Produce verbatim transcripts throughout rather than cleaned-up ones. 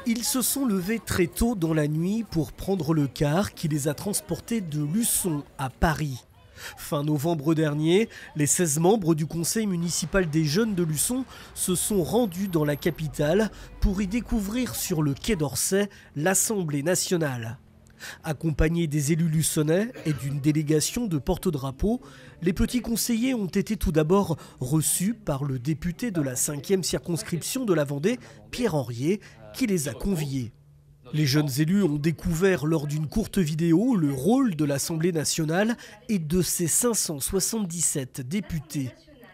Ils se sont levés très tôt dans la nuit pour prendre le car qui les a transportés de Luçon à Paris. Fin novembre dernier, les seize membres du conseil municipal des jeunes de Luçon se sont rendus dans la capitale pour y découvrir sur le quai d'Orsay l'Assemblée nationale. Accompagnés des élus luçonnais et d'une délégation de porte-drapeaux, les petits conseillers ont été tout d'abord reçus par le député de la cinquième circonscription de la Vendée, Pierre Henriet, qui les a conviés. Les jeunes élus ont découvert lors d'une courte vidéo le rôle de l'Assemblée nationale et de ses cinq cent soixante-dix-sept députés.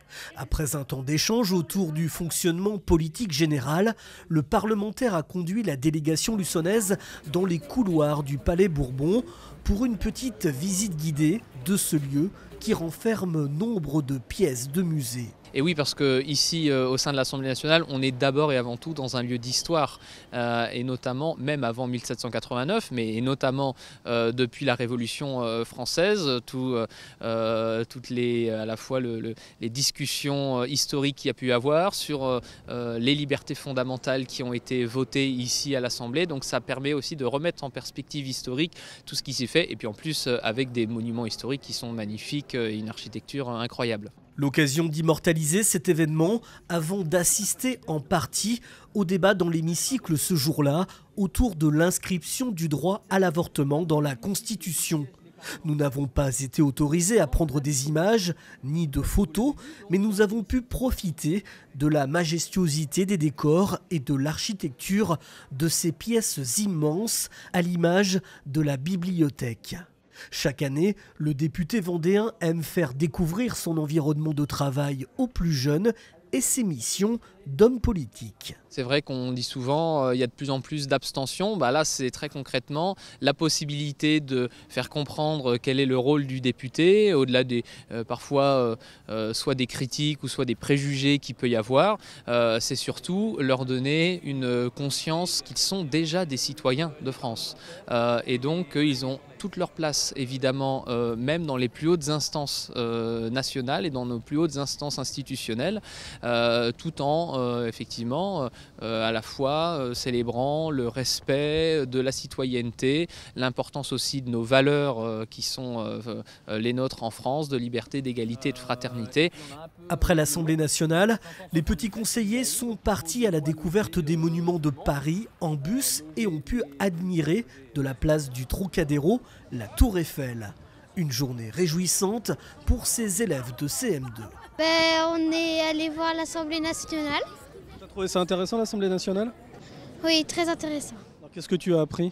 Après un temps d'échange autour du fonctionnement politique général, le parlementaire a conduit la délégation luçonnaise dans les couloirs du Palais Bourbon pour une petite visite guidée de ce lieu qui renferme nombre de pièces de musée. Et oui, parce qu'ici, euh, au sein de l'Assemblée nationale, on est d'abord et avant tout dans un lieu d'histoire, euh, et notamment, même avant mille sept cent quatre-vingt-neuf, mais et notamment euh, depuis la Révolution euh, française, tout, euh, toutes les, à la fois le, le, les discussions historiques qu'il y a pu y avoir sur euh, les libertés fondamentales qui ont été votées ici à l'Assemblée. Donc ça permet aussi de remettre en perspective historique tout ce qui s'est fait, et puis en plus euh, avec des monuments historiques qui sont magnifiques et une architecture incroyable. L'occasion d'immortaliser cet événement avant d'assister en partie au débat dans l'hémicycle ce jour-là autour de l'inscription du droit à l'avortement dans la Constitution. Nous n'avons pas été autorisés à prendre des images ni de photos, mais nous avons pu profiter de la majestuosité des décors et de l'architecture de ces pièces immenses à l'image de la bibliothèque. Chaque année, le député vendéen aime faire découvrir son environnement de travail aux plus jeunes et ses missions d'homme politique. C'est vrai qu'on dit souvent qu'il euh, y a de plus en plus d'abstention. Bah là, c'est très concrètement la possibilité de faire comprendre quel est le rôle du député, au-delà des euh, parfois euh, euh, soit des critiques ou soit des préjugés qu'il peut y avoir. Euh, c'est surtout leur donner une conscience qu'ils sont déjà des citoyens de France. Euh, et donc, euh, ils ont toute leur place, évidemment, euh, même dans les plus hautes instances euh, nationales et dans nos plus hautes instances institutionnelles, euh, tout en, euh, effectivement, euh, à la fois euh, célébrant le respect de la citoyenneté, l'importance aussi de nos valeurs euh, qui sont euh, euh, les nôtres en France, de liberté, d'égalité, de fraternité. Après l'Assemblée nationale, les petits conseillers sont partis à la découverte des monuments de Paris en bus et ont pu admirer de la place du Trocadéro la Tour Eiffel. Une journée réjouissante pour ces élèves de C M deux. Ben, on est allé voir l'Assemblée nationale. Tu as trouvé ça intéressant, l'Assemblée nationale? Oui, très intéressant. Qu'est-ce que tu as appris?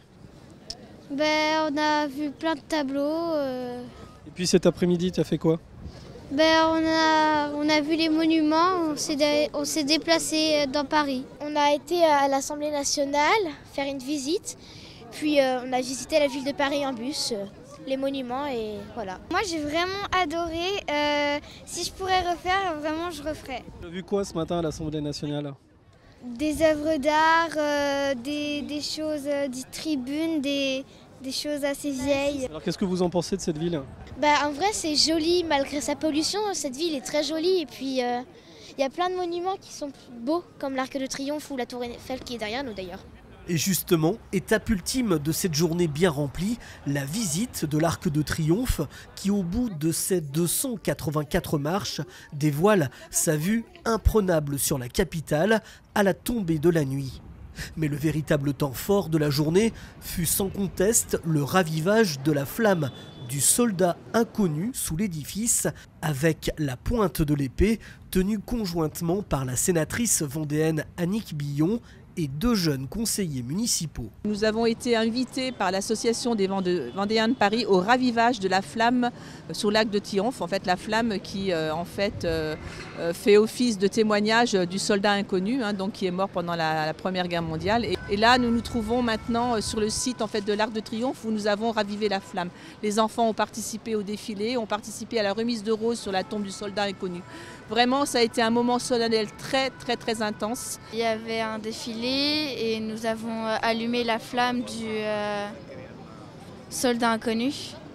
Ben, on a vu plein de tableaux. Euh... Et puis cet après-midi, tu as fait quoi? Ben, on, a, on a vu les monuments, on s'est dé, on s'est déplacé dans Paris. On a été à l'Assemblée nationale faire une visite, puis euh, on a visité la ville de Paris en bus, euh, les monuments et voilà. Moi j'ai vraiment adoré, euh, si je pourrais refaire, vraiment je referais. Tu as vu quoi ce matin à l'Assemblée nationale? Des œuvres d'art, euh, des, des choses, euh, des tribunes, des, des choses assez vieilles. Alors qu'est-ce que vous en pensez de cette ville? Bah, en vrai c'est joli, malgré sa pollution, cette ville est très jolie et puis il euh, y a plein de monuments qui sont beaux, comme l'Arc de Triomphe ou la Tour Eiffel qui est derrière nous d'ailleurs. Et justement, étape ultime de cette journée bien remplie, la visite de l'Arc de Triomphe qui, au bout de ses deux cent quatre-vingt-quatre marches, dévoile sa vue imprenable sur la capitale à la tombée de la nuit. Mais le véritable temps fort de la journée fut sans conteste le ravivage de la flamme du soldat inconnu sous l'édifice avec la pointe de l'épée tenue conjointement par la sénatrice vendéenne Annick Billon et deux jeunes conseillers municipaux. Nous avons été invités par l'association des Vendéens de Paris au ravivage de la flamme sur l'Arc de Triomphe, en fait la flamme qui euh, en fait euh, fait office de témoignage du soldat inconnu, hein, donc qui est mort pendant la, la Première Guerre mondiale. Et, et là, nous nous trouvons maintenant sur le site en fait de l'Arc de Triomphe où nous avons ravivé la flamme. Les enfants ont participé au défilé, ont participé à la remise de roses sur la tombe du soldat inconnu. Vraiment, ça a été un moment solennel très très très intense. Il y avait un défilé et nous avons allumé la flamme du euh, soldat inconnu.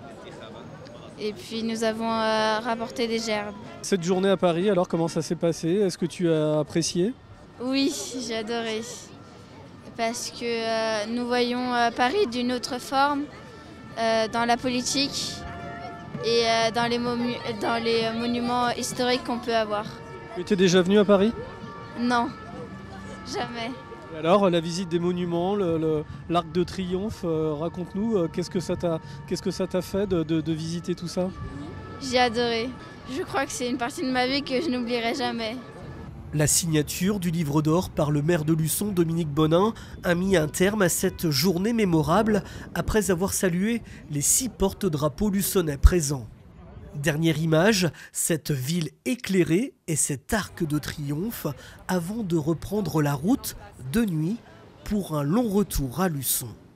Et puis nous avons euh, rapporté des gerbes. Cette journée à Paris, alors comment ça s'est passé? Est-ce que tu as apprécié? Oui, j'ai adoré. parce que euh, nous voyons euh, Paris d'une autre forme euh, dans la politique et euh, dans, les dans les monuments historiques qu'on peut avoir. Tu étais déjà venu à Paris? Non, jamais. Et alors, la visite des monuments, le, le, l'Arc de Triomphe, euh, raconte-nous, euh, qu'est-ce que ça t'a, qu'est-ce que ça t'a fait de, de, de visiter tout ça? J'ai adoré. Je crois que c'est une partie de ma vie que je n'oublierai jamais. La signature du livre d'or par le maire de Luçon, Dominique Bonin, a mis un terme à cette journée mémorable après avoir salué les six porte-drapeaux luçonnais présents. Dernière image, cette ville éclairée et cet arc de triomphe avant de reprendre la route de nuit pour un long retour à Luçon.